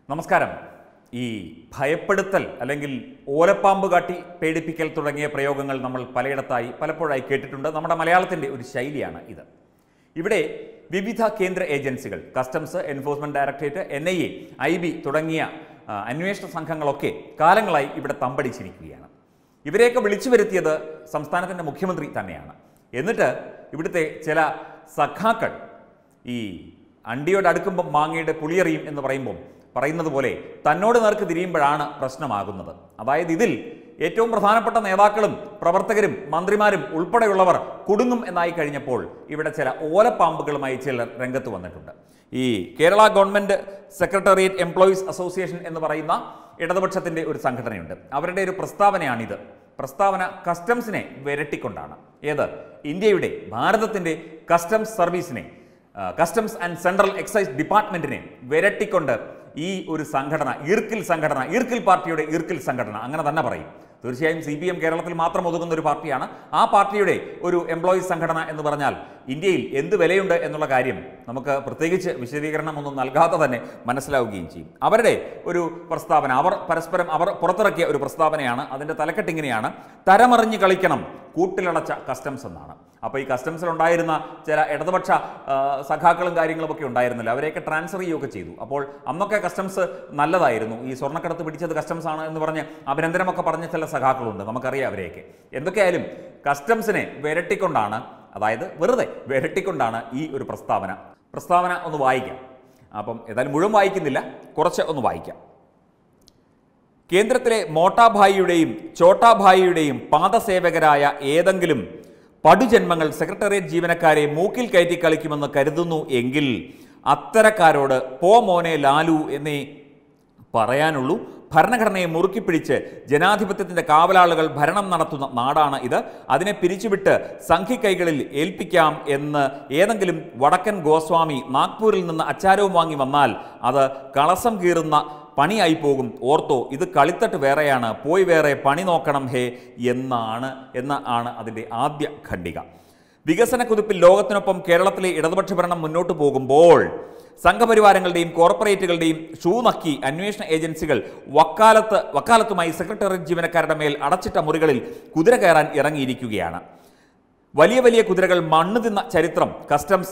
നമസ്കാരം. ഈ ഭയപ്പെടുത്തൽ അല്ലെങ്കിൽ ഓലപ്പാമ്പ് കാട്ടി പേടിപ്പിക്കൽ തുടങ്ങിയ പ്രയോഗങ്ങൾ നമ്മൾ പലപ്പോഴായി കേട്ടിട്ടുണ്ട്. നമ്മുടെ മലയാളത്തിൻ്റെ ഒരു ശൈലിയാണ് ഇത്. ഇവിടെ വിവിധ കേന്ദ്ര ഏജൻസികൾ, customs, enforcement directorate, NIA, IB തുടങ്ങിയ അന്വേഷണ സംഘങ്ങളൊക്കെ കാലങ്ങളായി ഇവിടെ തമ്പടിച്ചിരിക്കുകയാണ്. ഇവരെയൊക്കെ വിളിച്ചു വരുത്തിയത് സംസ്ഥാനത്തിൻ്റെ മുഖ്യമന്ത്രി തന്നെയാണ്. എന്നിട്ട് ഇവിടുത്തെ ചില സഖാക്കൾ ഈ അണ്ടിയോട് അടുക്കുമ്പം മാങ്ങയുടെ പുളിയറിയും എന്ന് പറയുന്നത് പോലെ തന്നോട് നേർക്ക് തിരിയുമ്പോഴാണ് പ്രശ്നമാകുന്നത്. അതായത് ഇതിൽ ഏറ്റവും പ്രധാനപ്പെട്ട നേതാക്കളും പ്രവർത്തകരും മന്ത്രിമാരും ഉൾപ്പെടെയുള്ളവർ കുടുങ്ങും എന്നായി കഴിഞ്ഞപ്പോൾ ഇവിടെ ചില ഓലപ്പാമ്പുകളുമായി ചിലർ രംഗത്ത് വന്നിട്ടുണ്ട്. ഈ Kerala government secretariat employees association എന്ന് പറയുന്ന ഇടതുപക്ഷത്തിൻ്റെ ഒരു സംഘടനയുണ്ട്. അവരുടെ ഒരു പ്രസ്താവനയാണിത്. പ്രസ്താവന കസ്റ്റംസിനെ വിരട്ടിക്കൊണ്ടാണ്. ഇന്ത്യയുടെ ഭാരതത്തിൻ്റെ കസ്റ്റംസ് സർവീസിനെ, കസ്റ്റംസ് ആൻഡ് സെൻട്രൽ എക്സൈസ് ഡിപ്പാർട്ട്മെൻറ്റിനെ വിരട്ടിക്കൊണ്ട് ഈ ഒരു സംഘടന, ഈർക്കിൽ പാർട്ടിയുടെ ഈർക്കിൽ സംഘടന അങ്ങനെ തന്നെ പറയും. തീർച്ചയായും CPM കേരളത്തിൽ മാത്രം ഒതുങ്ങുന്ന ഒരു പാർട്ടിയാണ്. ആ പാർട്ടിയുടെ ഒരു എംപ്ലോയീസ് സംഘടന എന്ന് പറഞ്ഞാൽ ഇന്ത്യയിൽ എന്ത് വിലയുണ്ട് എന്നുള്ള കാര്യം നമുക്ക് പ്രത്യേകിച്ച് വിശദീകരണമൊന്നും നൽകാതെ തന്നെ മനസ്സിലാവുകയും ചെയ്യും. അവരുടെ ഒരു പ്രസ്താവന, അവർ പുറത്തിറക്കിയ ഒരു പ്രസ്താവനയാണ്. അതിൻ്റെ തലക്കെട്ടിങ്ങനെയാണ്: തരമറിഞ്ഞ് കളിക്കണം കൂട്ടിലടച്ച കസ്റ്റംസ് എന്നാണ്. അപ്പോൾ ഈ കസ്റ്റംസിലുണ്ടായിരുന്ന ചില ഇടതുപക്ഷ സഖാക്കളും കാര്യങ്ങളുമൊക്കെ ഉണ്ടായിരുന്നില്ല. അവരെയൊക്കെ ട്രാൻസ്ഫർ ചെയ്യുകയൊക്കെ ചെയ്തു. അപ്പോൾ അന്നൊക്കെ കസ്റ്റംസ് നല്ലതായിരുന്നു. ഈ സ്വർണ്ണക്കടത്ത് പിടിച്ചത് കസ്റ്റംസ് ആണ് എന്ന് പറഞ്ഞ് അഭിനന്ദനമൊക്കെ പറഞ്ഞ ചില സഖാക്കളുണ്ട്. നമുക്കറിയാം അവരെയൊക്കെ. എന്തൊക്കെയായാലും കസ്റ്റംസിനെ വിരട്ടിക്കൊണ്ടാണ്, അതായത് വെറുതെ വിരട്ടിക്കൊണ്ടാണ് ഈ ഒരു പ്രസ്താവന ഒന്ന് വായിക്കാം. അപ്പം ഏതായാലും മുഴുവൻ വായിക്കുന്നില്ല, കുറച്ച് ഒന്ന് വായിക്കാം. കേന്ദ്രത്തിലെ മോട്ടാഭായിയുടെയും ചോട്ടാഭായിയുടെയും പാദസേവകരായ ഏതെങ്കിലും പടുജന്മങ്ങൾ സെക്രട്ടേറിയറ്റ് ജീവനക്കാരെ മൂക്കിൽ കയറ്റി കളിക്കുമെന്ന് കരുതുന്നു എങ്കിൽ അത്തരക്കാരോട് പോ മോനെ ലാലു എന്നേ പറയാനുള്ളൂ. ഭരണഘടനയെ മുറുക്കിപ്പിടിച്ച് ജനാധിപത്യത്തിൻ്റെ കാവലാളുകൾ ഭരണം നടത്തുന്ന നാടാണ് ഇത്. അതിനെ പിരിച്ചുവിട്ട് സംഘിക്കൈകളിൽ ഏൽപ്പിക്കാം എന്ന് ഏതെങ്കിലും വടക്കൻ ഗോസ്വാമി നാഗ്പൂരിൽ നിന്ന് അച്ചാരവും വാങ്ങി വന്നാൽ അത് കളസം കീറുന്ന പണിയായി പോകും. ഓർത്തോ, ഇത് കളിത്തട്ട് വേറെയാണ്, പോയി വേറെ പണി നോക്കണം ഹേ എന്നാണ് അതിൻ്റെ ആദ്യ ഖണ്ഡിക. വികസന കുതിപ്പിൽ ലോകത്തിനൊപ്പം കേരളത്തിലെ ഇടതുപക്ഷ ഭരണം മുന്നോട്ട് പോകുമ്പോൾ സംഘപരിവാരങ്ങളുടെയും കോർപ്പറേറ്റുകളുടെയും ഷൂ നക്കി അന്വേഷണ ഏജൻസികൾ വക്കാലത്തുമായി സെക്രട്ടേറിയറ്റ് ജീവനക്കാരുടെ മേൽ അടച്ചിട്ട മുറികളിൽ കുതിര കയറാൻ ഇറങ്ങിയിരിക്കുകയാണ്. വലിയ വലിയ കുതിരകൾ മണ്ണ് തിന്ന ചരിത്രം കസ്റ്റംസ്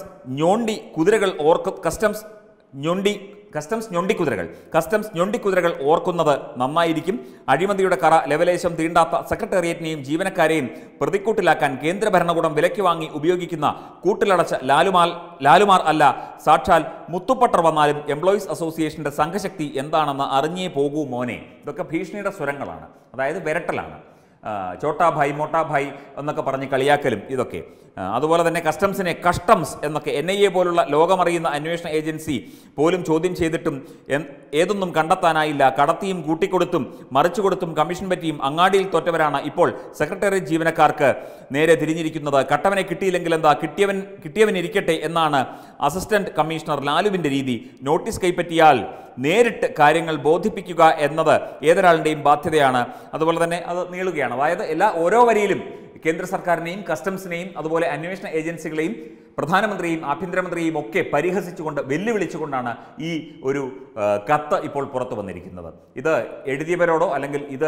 ഞൊണ്ടിക്കുതിരകൾ ഓർക്കുന്നത് നന്നായിരിക്കും. അഴിമതിയുടെ കറ ലെവലേശം തീണ്ടാത്ത സെക്രട്ടേറിയറ്റിനെയും ജീവനക്കാരെയും പ്രതിക്കൂട്ടിലാക്കാൻ കേന്ദ്ര ഭരണകൂടം വിലയ്ക്ക് വാങ്ങി ഉപയോഗിക്കുന്ന കൂട്ടിലടച്ച ലാലുമാർ അല്ല, സാക്ഷാൽ മുത്തുപ്പട്ടർ വന്നാലും എംപ്ലോയീസ് അസോസിയേഷന്റെ സംഘശക്തി എന്താണെന്ന് അറിഞ്ഞേ പോകൂ മോനെ. ഇതൊക്കെ ഭീഷണിയുടെ സ്വരങ്ങളാണ്, അതായത് വിരട്ടലാണ്. ചോട്ടാഭായ്, മോട്ടാഭായ് എന്നൊക്കെ പറഞ്ഞ് കളിയാക്കലും ഇതൊക്കെ. അതുപോലെ തന്നെ കസ്റ്റംസിനെ കസ്റ്റംസ് എന്നൊക്കെ NIA പോലുള്ള ലോകമറിയുന്ന അന്വേഷണ ഏജൻസി പോലും ചോദ്യം ചെയ്തിട്ടും ഏതൊന്നും കണ്ടെത്താനായില്ല. കടത്തിയും കൂട്ടിക്കൊടുത്തും മറിച്ചുകൊടുത്തും കമ്മീഷൻ പറ്റിയും അങ്ങാടിയിൽ തോറ്റവരാണ് ഇപ്പോൾ സെക്രട്ടേറിയറ്റ് ജീവനക്കാർക്ക് നേരെ തിരിഞ്ഞിരിക്കുന്നത്. കട്ടവനെ കിട്ടിയില്ലെങ്കിൽ എന്താ, കിട്ടിയവൻ ഇരിക്കട്ടെ എന്നാണ് അസിസ്റ്റന്റ് കമ്മീഷണർ ലാലുവിൻ്റെ രീതി. നോട്ടീസ് കൈപ്പറ്റിയാൽ നേരിട്ട് കാര്യങ്ങൾ ബോധിപ്പിക്കുക എന്നത് ഏതൊരാളുടെയും ബാധ്യതയാണ്. അതുപോലെ തന്നെ അത് നീളുകയാണ്. അതായത് ഓരോ വരിയിലും കേന്ദ്ര സർക്കാരിനെയും കസ്റ്റംസിനെയും അതുപോലെ അന്വേഷണ ഏജൻസികളെയും പ്രധാനമന്ത്രിയെയും ആഭ്യന്തരമന്ത്രിയെയും ഒക്കെ പരിഹസിച്ചുകൊണ്ട് വെല്ലുവിളിച്ചുകൊണ്ടാണ് ഈ ഒരു കത്ത് ഇപ്പോൾ പുറത്തു വന്നിരിക്കുന്നത്. ഇത് എഴുതിയവരോടോ അല്ലെങ്കിൽ ഇത്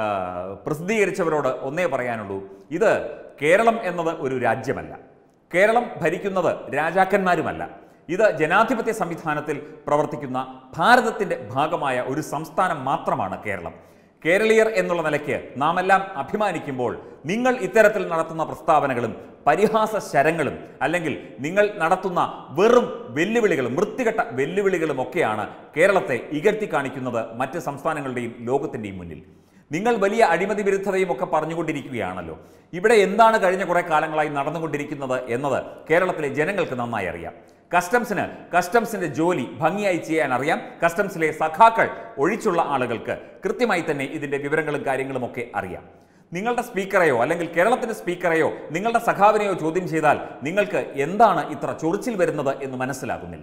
പ്രസിദ്ധീകരിച്ചവരോട് ഒന്നേ പറയാനുള്ളൂ: ഇത് കേരളം എന്നത് ഒരു രാജ്യമല്ല, കേരളം ഭരിക്കുന്നത് രാജാക്കന്മാരുമല്ല. ഇത് ജനാധിപത്യ സംവിധാനത്തിൽ പ്രവർത്തിക്കുന്ന ഭാരതത്തിൻ്റെ ഭാഗമായ ഒരു സംസ്ഥാനം മാത്രമാണ് കേരളം. കേരളീയർ എന്നുള്ള നിലയ്ക്ക് നാം എല്ലാം അഭിമാനിക്കുമ്പോൾ നിങ്ങൾ ഇത്തരത്തിൽ നടത്തുന്ന പ്രസ്താവനകളും പരിഹാസ ശരങ്ങളും അല്ലെങ്കിൽ നിങ്ങൾ നടത്തുന്ന വെറും വെല്ലുവിളികളും വൃത്തികെട്ട വെല്ലുവിളികളും ഒക്കെയാണ് കേരളത്തെ ഇകഴ്ത്തി കാണിക്കുന്നത് മറ്റ് സംസ്ഥാനങ്ങളുടെയും ലോകത്തിൻ്റെയും മുന്നിൽ. നിങ്ങൾ വലിയ അഴിമതി വിരുദ്ധതയും ഒക്കെ പറഞ്ഞുകൊണ്ടിരിക്കുകയാണല്ലോ. ഇവിടെ എന്താണ് കഴിഞ്ഞ കുറേ കാലങ്ങളായി നടന്നുകൊണ്ടിരിക്കുന്നത് എന്നത് കേരളത്തിലെ ജനങ്ങൾക്ക് നന്നായി അറിയാം. കസ്റ്റംസിന്റെ ജോലി ഭംഗിയായി ചെയ്യാൻ അറിയാം. കസ്റ്റംസിലെ സഖാക്കൾ ഒഴിച്ചുള്ള ആളുകൾക്ക് കൃത്യമായി തന്നെ ഇതിൻ്റെ വിവരങ്ങളും കാര്യങ്ങളും ഒക്കെ അറിയാം. നിങ്ങളുടെ സ്പീക്കറെയോ അല്ലെങ്കിൽ കേരളത്തിൻ്റെ സ്പീക്കറെയോ നിങ്ങളുടെ സഖാവിനെയോ ചോദ്യം ചെയ്താൽ നിങ്ങൾക്ക് എന്താണ് ഇത്ര ചൊറിച്ചിൽ വരുന്നത് എന്ന് മനസ്സിലാകുന്നില്ല.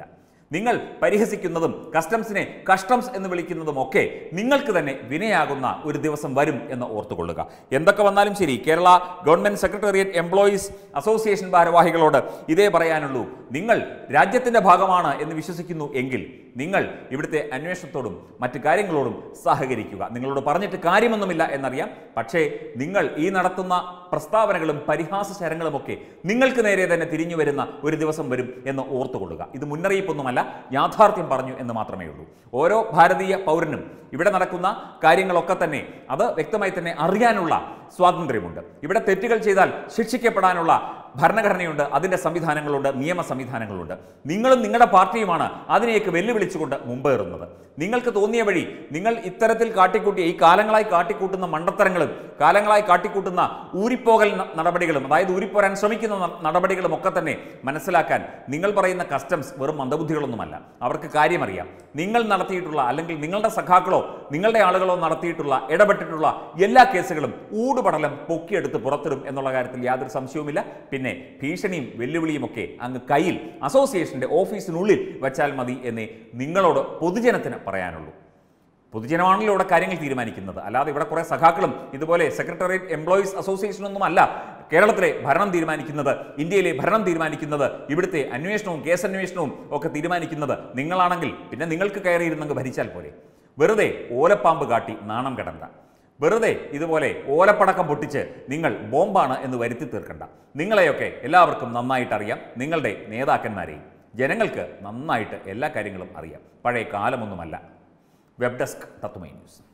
നിങ്ങൾ പരിഹസിക്കുന്നതും കസ്റ്റംസിനെ കസ്റ്റംസ് എന്ന് വിളിക്കുന്നതും ഒക്കെ നിങ്ങൾക്ക് തന്നെ വിനയാകുന്ന ഒരു ദിവസം വരും എന്ന് ഓർത്തുകൊള്ളുക. എന്തൊക്കെ വന്നാലും ശരി, Kerala government secretariat employees association ഭാരവാഹികളോട് ഇതേ പറയാനുള്ളൂ. നിങ്ങൾ രാജ്യത്തിന്റെ ഭാഗമാണ് എന്ന് വിശ്വസിക്കുന്നു എങ്കിൽ നിങ്ങൾ ഇവിടുത്തെ അന്വേഷണത്തോടും മറ്റു കാര്യങ്ങളോടും സഹകരിക്കുക. നിങ്ങളോട് പറഞ്ഞിട്ട് കാര്യമൊന്നുമില്ല എന്നറിയാം, പക്ഷേ നിങ്ങൾ ഈ നടത്തുന്ന പ്രസ്താവനകളും പരിഹാസ ശരങ്ങളുമൊക്കെ നിങ്ങൾക്ക് നേരെ തന്നെ തിരിഞ്ഞു വരുന്ന ഒരു ദിവസം വരും എന്ന് ഓർത്തുകൊള്ളുക. ഇത് മുന്നറിയിപ്പൊന്നുമല്ല, യാഥാർത്ഥ്യം പറഞ്ഞു എന്ന് മാത്രമേ ഉള്ളൂ. ഓരോ ഭാരതീയ പൗരനും ഇവിടെ നടക്കുന്ന കാര്യങ്ങളൊക്കെ തന്നെ അത് വ്യക്തമായി തന്നെ അറിയാനുള്ള സ്വാതന്ത്ര്യമുണ്ട്. ഇവിടെ തെറ്റുകൾ ചെയ്താൽ ശിക്ഷിക്കപ്പെടാനുള്ള ഭരണഘടനയുണ്ട്, അതിൻ്റെ സംവിധാനങ്ങളുണ്ട്, നിയമ സംവിധാനങ്ങളുണ്ട്. നിങ്ങളും നിങ്ങളുടെ പാർട്ടിയുമാണ് അതിനെയൊക്കെ വെല്ലുവിളിച്ചുകൊണ്ട് മുമ്പേറുന്നത്. നിങ്ങൾക്ക് തോന്നിയ വഴി നിങ്ങൾ ഇത്തരത്തിൽ കാട്ടിക്കൂട്ടിയ ഈ കാലങ്ങളായി കാട്ടിക്കൂട്ടുന്ന മണ്ടത്തരങ്ങളും കാലങ്ങളായി കാട്ടിക്കൂട്ടുന്ന ഊരിപ്പോകൽ നടപടികളും, അതായത് ഊരിപ്പോരാൻ ശ്രമിക്കുന്ന നടപടികളും ഒക്കെ തന്നെ മനസ്സിലാക്കാൻ നിങ്ങൾ പറയുന്ന കസ്റ്റംസ് വെറും മന്ദബുദ്ധികളൊന്നുമല്ല. അവർക്ക് കാര്യമറിയാം. നിങ്ങൾ നടത്തിയിട്ടുള്ള അല്ലെങ്കിൽ നിങ്ങളുടെ സഖാക്കളോ നിങ്ങളുടെ ആളുകളോ നടത്തിയിട്ടുള്ള ഇടപെട്ടിട്ടുള്ള എല്ലാ കേസുകളും ഊടുപടലം പൊക്കിയെടുത്ത് പുറത്തിടും എന്നുള്ള കാര്യത്തിൽ യാതൊരു സംശയവുമില്ല. പിന്നെ ഭീഷണിയും വെല്ലുവിളിയും ഒക്കെ അങ്ങ് കയ്യിൽ അസോസിയേഷന്റെ ഓഫീസിനുള്ളിൽ വെച്ചാൽ മതി എന്നേ നിങ്ങളോട് പൊതുജനത്തിന് പറയാനുള്ളൂ. പൊതുജനമാണല്ലോ ഇവിടെ കാര്യങ്ങൾ തീരുമാനിക്കുന്നത്, അല്ലാതെ ഇവിടെ കുറേ സഖാക്കളും ഇതുപോലെ സെക്രട്ടേറിയറ്റ് എംപ്ലോയീസ് അസോസിയേഷനൊന്നും അല്ല കേരളത്തിലെ ഭരണം തീരുമാനിക്കുന്നത്, ഇന്ത്യയിലെ ഭരണം തീരുമാനിക്കുന്നത്, ഇവിടുത്തെ അന്വേഷണവും കേസന്വേഷണവും ഒക്കെ തീരുമാനിക്കുന്നത് നിങ്ങളാണെങ്കിൽ പിന്നെ നിങ്ങൾക്ക് കയറിയിരുന്നെങ്കിൽ ഭരിച്ചാൽ പോരെ. വെറുതെ ഓലപ്പാമ്പ് കാട്ടി നാണം കെടണ്ട. വെറുതെ ഇതുപോലെ ഓലപ്പടക്കം പൊട്ടിച്ച് നിങ്ങൾ ബോംബാണ് എന്ന് വരുത്തി തീർക്കണ്ട. നിങ്ങളെയൊക്കെ എല്ലാവർക്കും നന്നായിട്ട് അറിയാം, നിങ്ങളുടെ നേതാക്കന്മാരെയും. ജനങ്ങൾക്ക് നന്നായിട്ട് എല്ലാ കാര്യങ്ങളും അറിയാം. പഴയ കാലമൊന്നുമല്ല. Web desk Tatwamayi news.